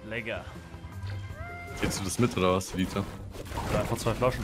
Lecker. Zählst du das mit oder was, Liter? Oder einfach 2 Flaschen.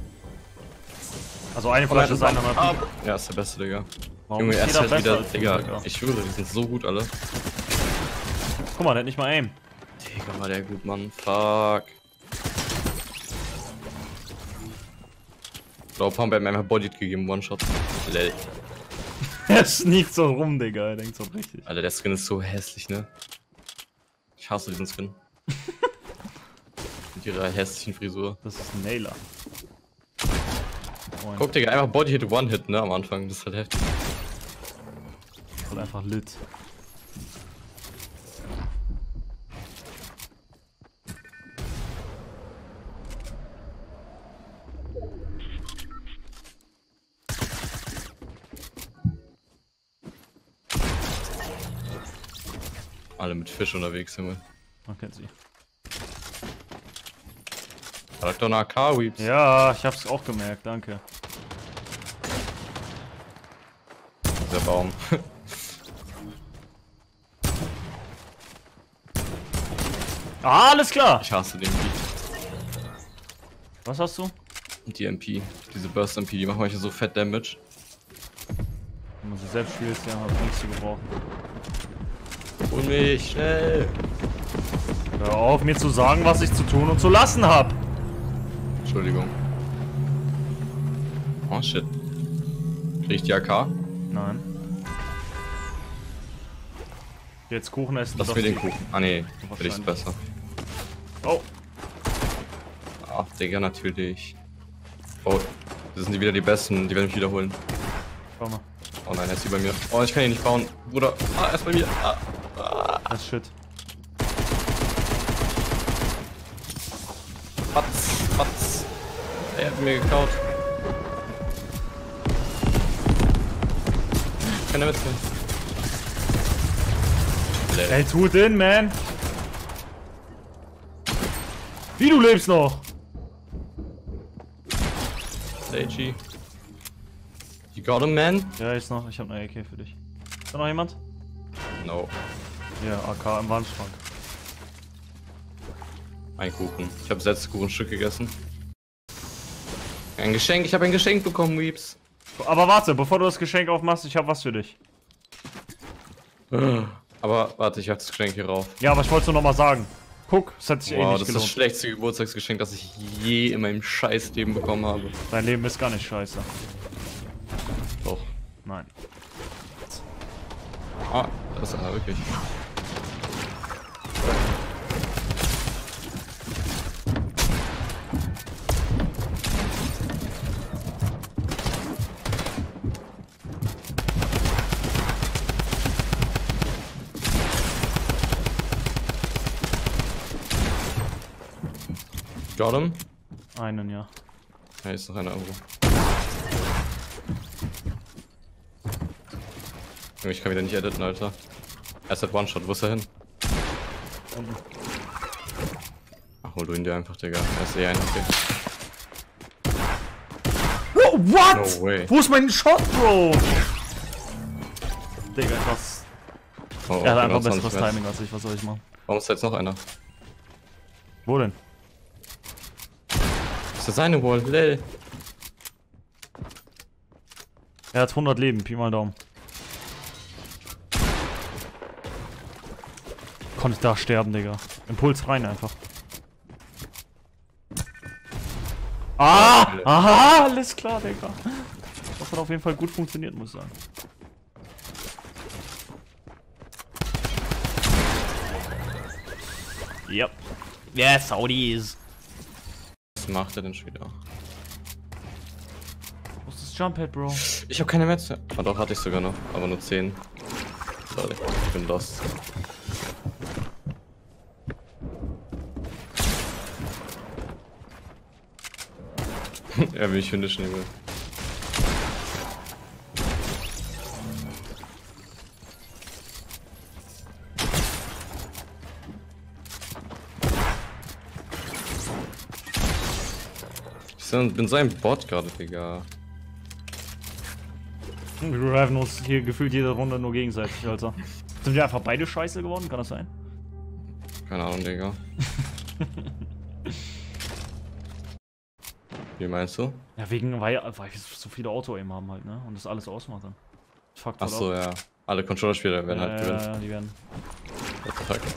Also eine Flasche ist 100. Ja, ist der beste, Digga. Warum Junge, ist er ist jeder halt wieder, besser Digga, als du, ich schwöre, die sind so gut alle. Guck mal, der hat nicht mal Aim. Digga, war der gut, Mann. Fuck. Blau Pump hat mir einfach Body gegeben, One-Shot. Lel. Er sneakt so rum, Digga, er denkt so richtig. Alter, der Skin ist so hässlich, ne? Ich hasse diesen Skin. Mit ihrer hässlichen Frisur. Das ist ein Nailer. Moin. Guck, Digga, einfach Body-Hit, One-Hit, ne, am Anfang. Das ist halt heftig. Oder einfach lit. Alle mit Fisch unterwegs, Junge. Man kennt sie. Sag doch eine AK-Weeps. Ja, ich hab's auch gemerkt, danke. Der Baum. Ah, alles klar! Ich hasse den MP. Was hast du? Die MP. Diese Burst-MP, die machen manchmal so fett Damage. Wenn man sie selbst spielt, ja, hat nichts zu gebrauchen. Hol mich, schnell! Hör auf, mir zu sagen, was ich zu tun und zu lassen hab! Entschuldigung. Oh shit. Krieg ich die AK? Nein. Jetzt Kuchen essen. Lass mir den Kuchen. Ah ne, will ich's besser. Oh. Ach, Digga, natürlich. Oh, das sind wieder die Besten, die werden mich wiederholen. Schau mal. Oh nein, er ist über mir. Oh, ich kann ihn nicht bauen. Bruder, er ist bei mir. Das ist shit. Patz. Er hat mir geklaut. Keine Witze. Ey, tut in, man! Wie, du lebst noch? Leiji. You got him, man? Ja, ist noch. Ich hab eine AK für dich. Ist da noch jemand? No. Ja, AK im Wandschrank. Ein Kuchen. Ich habe 6 Kuchenstück gegessen. Ein Geschenk. Ich habe ein Geschenk bekommen, Weeps. Aber warte, bevor du das Geschenk aufmachst, ich hab was für dich. Aber warte, ich habe das Geschenk hier rauf. Ja, aber ich wollte es nur noch mal sagen. Guck, es hat sich eh Wow, nicht das ist das gelohnt. schlechteste Geburtstagsgeschenk, das ich je in meinem Scheißleben bekommen habe. Dein Leben ist gar nicht scheiße. Doch. Nein. Ah, das ist er wirklich. Got him? Einen, ja. Ja, ist noch einer irgendwo. Ich kann wieder nicht editen, Alter. Er ist halt One-Shot, wo ist er hin? Unten. Ach, hol du ihn dir einfach, Digga. Er ist eh ein, okay. Oh, what? No way. Wo ist mein Shot, Bro? Digga, krass. Oh, Er hat einfach 25 besseres Metz. Timing als ich, was soll ich machen? Warum ist da jetzt noch einer? Wo denn? Ist das seine Wall? Lel. Er hat 100 Leben, Pi mal Daumen. Konnte ich da sterben, Digga. Impuls rein einfach. Ah! Aha! Alles klar, Digga. Das hat auf jeden Fall gut funktioniert, muss ich sagen. Yep. Yes, Saudis. Was macht er denn schon wieder? Wo ist das Jump-Head, Bro? Ich habe keine Metze. Ah, doch, hatte ich sogar noch. Aber nur 10. Sorry, ich bin lost. Er will mich finishen, Junge. Ich bin so ein Bot gerade, Digga. Wir reviven uns hier gefühlt jede Runde nur gegenseitig, Alter. Sind wir einfach beide scheiße geworden? Kann das sein? Keine Ahnung, Digga. Wie meinst du? Ja, weil so viele Auto-Aim haben halt, ne? Und das alles ausmacht dann. Fuck, Achso, ja. Alle Controller-Spieler werden halt gewinnen. Ja, die werden. What the fuck?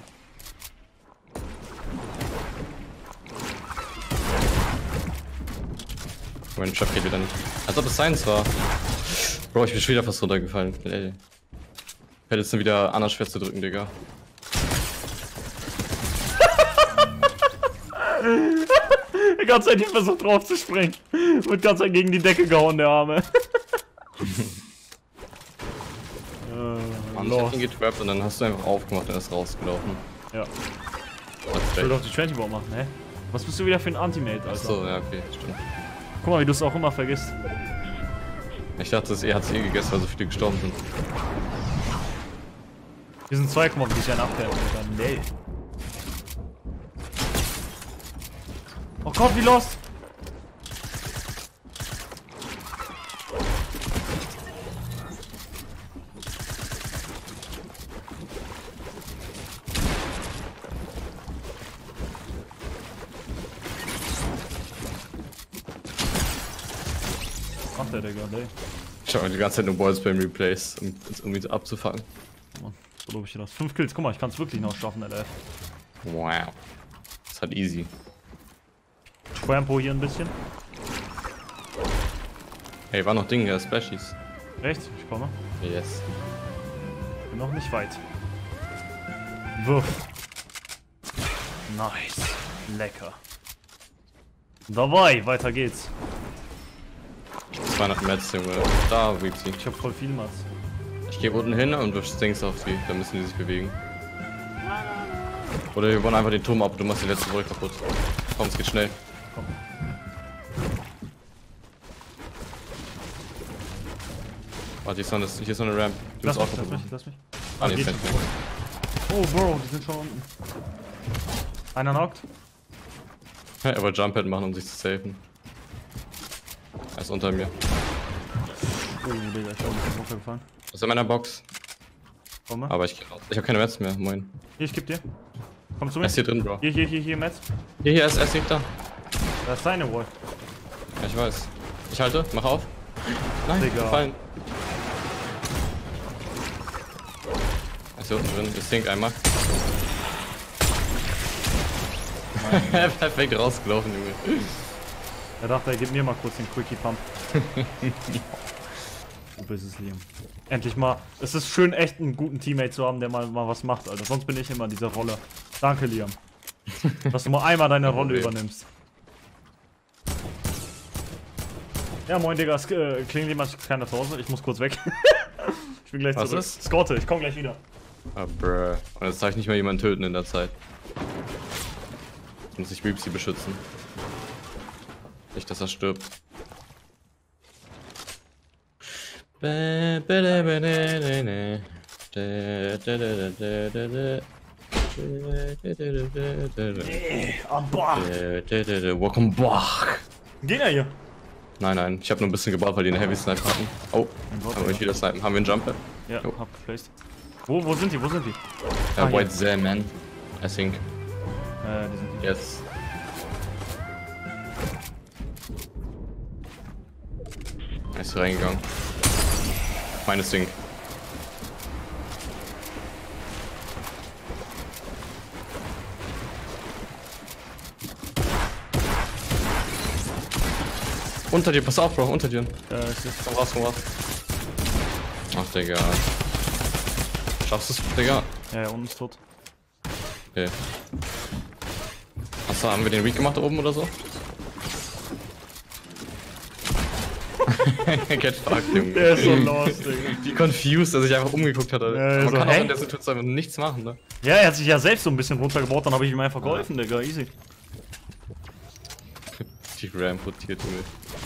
Mein Trap geht wieder nicht. Als ob es Science war. Bro, ich bin schon wieder fast runtergefallen. Ey. Ich hätte jetzt nur wieder anders schwer zu drücken, Digga. Die ganze Zeit versucht drauf zu springen. Wird ganz Zeit gegen die Decke gehauen, der Arme. Mann, ich hab ihn getrappt und dann hast du einfach aufgemacht und ist rausgelaufen. Ja. Das Ich will doch die 20 Bomb machen, hä? Was bist du wieder für ein Anti-Mate, Alter? Achso, ja, okay, stimmt. Guck mal, wie du es auch immer vergisst. Ich dachte, er hat es eh gegessen, weil so viele gestorben sind. Wir sind 2, die sich einen abwehren, Alter. Nee. Oh Gott, wie lost! Was macht der, Digga? Nee. Ich schau mir die ganze Zeit nur Balls beim Replays, um ihn so abzufangen. Mann, so lobe ich dir das. 5 Kills, guck mal, ich kann es wirklich noch schaffen, LF. Wow. Das ist halt easy. Schwampo hier ein bisschen. Hey, war noch Dinge, Splashies. Rechts, ich komme. Yes. Bin noch nicht weit. Wuff. Nice. Lecker. Dabei, weiter geht's. 200 Mets, Junge. Da, Weepsy. Ich hab voll viel Mats. Ich geh unten hin und du stinkst auf sie, dann müssen die sich bewegen. Oder wir wollen einfach den Turm ab, du machst die letzte Brücke kaputt. Komm, es geht schnell. Komm. Warte, hier ist noch eine Ramp. Du Lass bist auch mich, kaputt. lass mich. Ah, nee, geht ist schon. nicht. Oh, Bro, die sind schon unten. Einer knockt. Er wollte Jump Pad machen, um sich zu safen. Er ist unter mir. Oh, Digga, ich bin ein bisschen runtergefallen. Das ist in meiner Box. Komm mal. Aber ich hab keine Mets mehr, moin. Hier, ich geb dir. Komm zu Er mir. ist hier drin, Bro. Hier, Metz. Hier, er ist nicht da. Das ist deine Wall. Ja, ich weiß. Ich halte, mach auf. Nein, Digga. gefallen. Er ist hier unten drin, ich sink einmal. Perfekt rausgelaufen, Junge. Er dachte, er gibt mir mal kurz den Quickie Pump. Du bist es, Liam. Endlich mal. Es ist schön, echt einen guten Teammate zu haben, der mal was macht, Alter. Sonst bin ich immer in dieser Rolle. Danke, Liam. Dass du mal einmal deine Rolle übernimmst. Ja, moin, Digga. Es klingelt jemand keiner zu Hause. Ich muss kurz weg. Ich bin gleich Was zurück. ist? Scotte, ich komm gleich wieder. Ah, bruh. Und jetzt darf ich nicht mehr jemanden töten in der Zeit. Jetzt muss ich Weepsy beschützen. Nicht, dass er stirbt. Welcome back. Gehen ja hier. Nein, ich habe nur ein bisschen gebaut, weil die einen Heavy Sniper hatten. Oh, haben wir nicht wieder snipen. Haben wir einen Jumper? Ja, Jo. hab geplaced. Wo sind die? Ah, White hier. Zam, man. I think. Die sind hier. Yes. Er ist reingegangen. Meines Ding. Unter dir, pass auf, Bro, unter dir. Ich seh's. Komm raus, komm raus. Ach, Digga. Schaffst du's, Digga? Ja, unten ist tot. Okay. Achso, haben wir den Weak gemacht da oben oder so? Get fucked, Junge. Der ist so lost, Digga. Wie confused, dass ich einfach umgeguckt hatte. Ja, Man so, kann auch hä? in der Situation einfach nichts machen, ne? Ja, er hat sich ja selbst so ein bisschen runtergebaut, dann habe ich ihm einfach geholfen, Digga. Easy. Die Ram rotiert, Junge.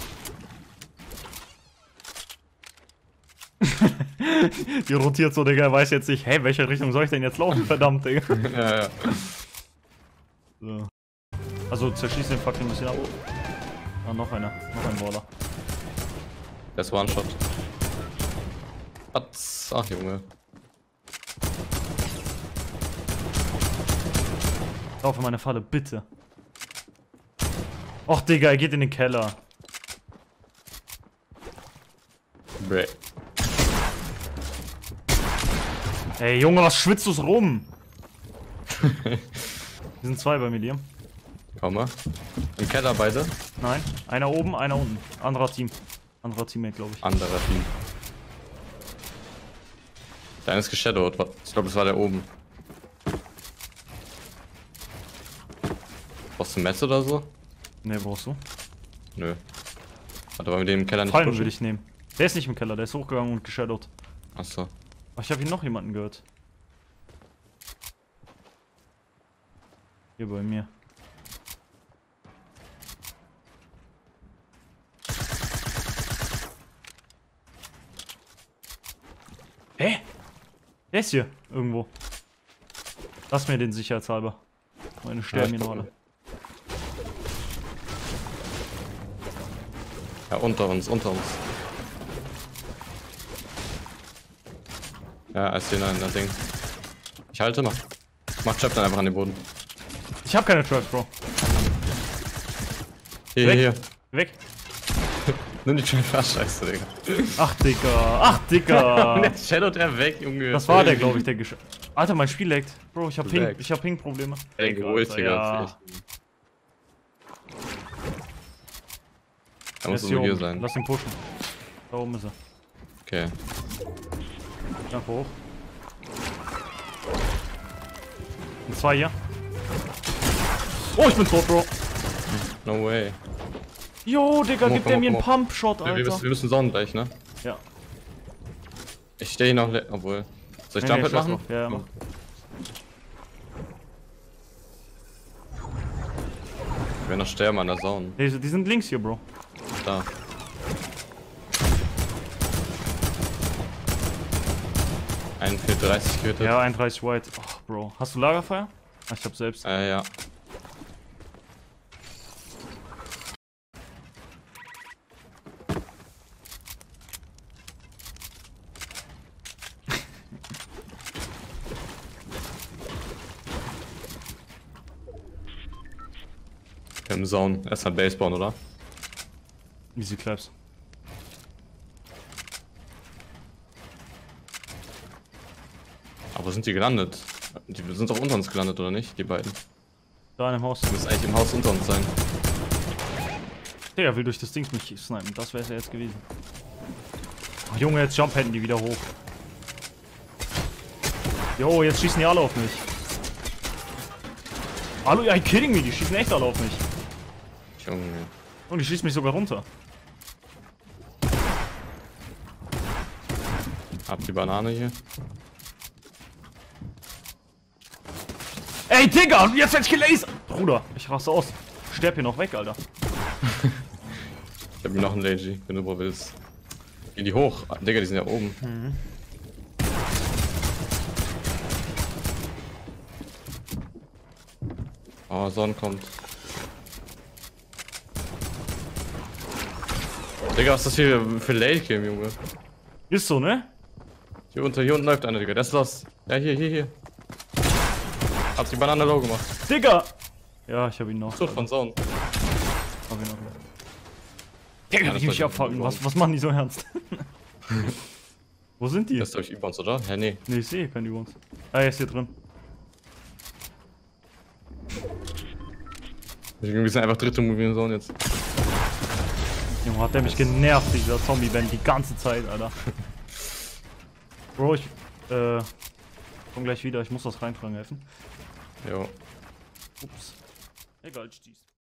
Die rotiert so, Digga. Er weiß jetzt nicht, hey, welche Richtung soll ich denn jetzt laufen? Verdammt, Digga. Ja. So. Also zerschießt den Fuck ein bisschen ab. Ah, noch einer. Noch ein Baller. Das ist One-Shot. Was? Ach, Junge. Lauf in meine Falle, bitte. Och, Digga, er geht in den Keller. Bräh. Ey, Junge, was schwitzt du's rum? Hier sind zwei bei mir, Liam. Komm mal. Im Keller beide. Nein, einer oben, einer unten. Anderer Team. Anderer Teammate, glaube ich. Anderer Team. Deiner ist geshadowed. Ich glaube, das war der oben. Brauchst du ein Messer oder so? Ne, brauchst du? Nö. Warte, wollen wir den im Keller nicht Fallen pushen? würde ich nehmen. Der ist nicht im Keller, der ist hochgegangen und geshadowed. Achso. Ach, ich habe hier noch jemanden gehört. Hier bei mir. Hä? Der ist hier irgendwo. Lass mir den sicherheitshalber. Meine sterben hier noch alle. Ja, unter uns, unter uns. Ja, als den in das Ding. Ich halte, mach Trap dann einfach an den Boden. Ich hab keine Trap, Bro. Hier, Weg. hier. Weg. Nimm die Trap, ah, scheiße, Digga. Ach, Digga. Ach, Und Digga. jetzt shadowt er weg, Junge. Das war der, glaube ich, der Alter, mein Spiel laggt. Bro, ich hab Du Ping, lagst. ich hab Ping-Probleme. Ey, geholt, Digga. Ja. Das ist echt- Da Er muss ist so hier hier oben. sein. Lass ihn pushen. Da oben ist er. Okay. Einfach hoch. Und zwei hier. Oh, ich bin tot, Bro. No way. Jo, Digga, Komm, gibt komm, der mir einen komm. Pump-Shot, Wir Alter. müssen Sonnen gleich, ne? Ja. Ich stehe hier noch. Obwohl. Soll ich Nee, Jump scheiß machen? drauf. Ja, ja, mach. Ich werde noch sterben an der Zone. Die sind links hier, Bro. Da. Ein für 30 getötet. Ja, 31 White. Ach, Bro. Hast du Lagerfeuer? Ach, ich hab selbst. Ja. Im Zone. Erstmal Baseball, oder? Easy Claps. Aber wo sind die gelandet? Die sind doch unter uns gelandet, oder nicht? Die beiden. Da in dem Haus. Die müssen eigentlich im Haus unter uns sein. Der will durch das Ding mich snipen. Das wäre es ja jetzt gewesen. Ach, Junge, jetzt jumpen die wieder hoch. Jo, jetzt schießen die alle auf mich. Hallo, are you kidding me? Die schießen echt alle auf mich. Junge. Und die schießen mich sogar runter. Hab die Banane hier. Ey, Digga, jetzt werd ich gelasert. Bruder, ich raste aus. Sterb hier noch weg, Alter. Ich hab mir noch einen Lazy, wenn du wo willst. Geh die hoch. Ah, Digga, die sind ja oben. Oh, Sonne kommt. Digga, was ist das hier für Late Game, Junge? Ist so, ne? Hier unten läuft einer, Digga. Der ist los. Ja, hier. Hab die Banane low gemacht. Digga! Ja, ich hab ihn noch. Tot von Zone. Hab ihn noch. Digga, Ja, die das mich war abfucken. die- Was machen die so ernst? Wo sind die? Das ist, glaube ich, über uns, oder? Hä, nee. Ne, ich sehe keinen über uns. Ah, er ist hier drin. Wir sind einfach dritte Movie in Zone jetzt. Junge, hat der mich genervt, dieser Zombie-Band, die ganze Zeit, Alter. Bro, ich, komm gleich wieder, ich muss das reintragen helfen. Jo. Ups. Egal, tschüss.